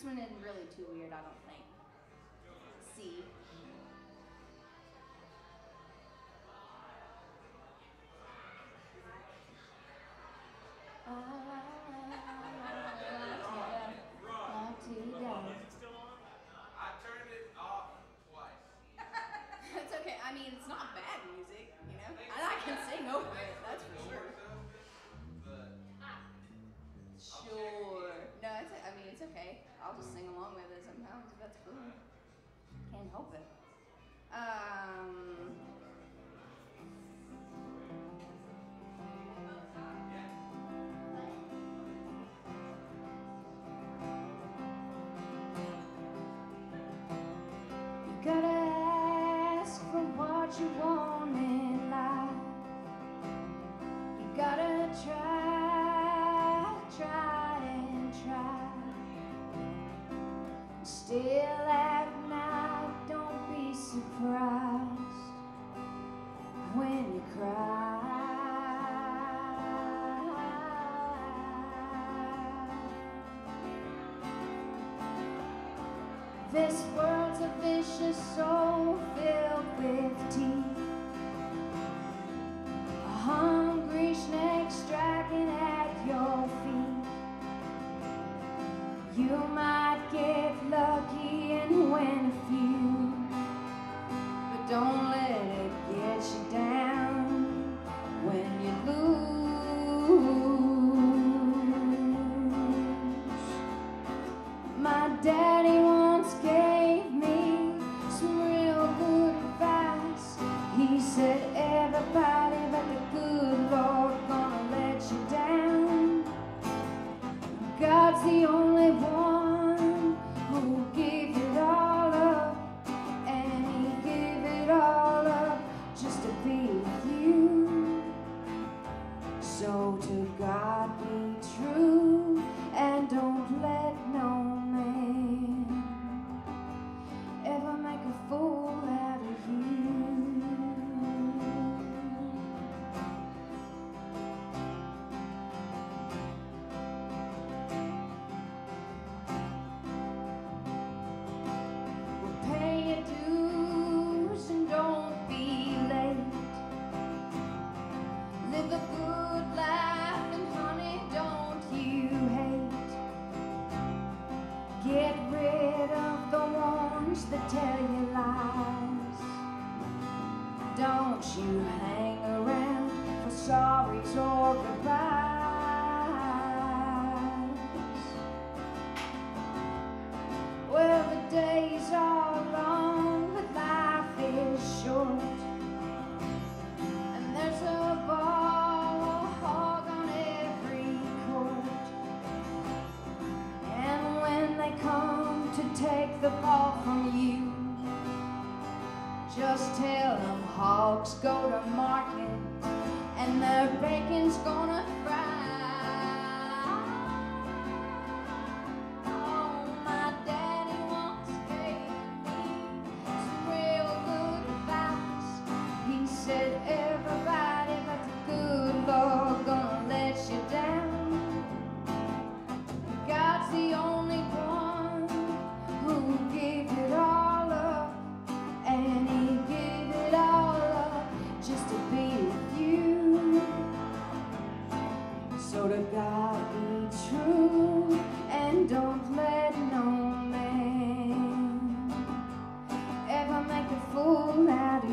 This one isn't really too weird, I don't think. C. I turned it off twice. It's okay. I mean, it's not bad music, you know? And I can sing over it, that's for sure. Sure. No, I mean, it's okay. I'll just sing along with it sometimes if that's cool. Can't help it. You gotta ask for what you want in life. You gotta try and try. Still at night, don't be surprised when you cry. This world's a vicious soul filled with teeth. A hungry snake striking at your feet. You might get lucky and win a few, but don't let it get you down when you lose. My daddy once gave me some real good advice. He said everybody but the good Lord gonna let you down. God's the only one who gave it all up, and he gave it all up just to be with you. So to God be true, and don't let no man ever make a fool out of you. Pay your dues and don't be late. Live a good life and honey, don't you hate. Get rid of the ones that tell you lies. Don't you hang around for sorries or goodbyes. Well, the days are long, but life is short, and there's a ball or hog on every court. And when they come to take the ball from you, just tell them hogs go to market and their bacon's gonna fry. Oh, my daddy once gave me some real good advice. He said everybody but the good Lord gonna let you down. God's the only one who gave it all up, and he gave it all up just to be with you. So to God be true, and don't let no man ever make a fool out of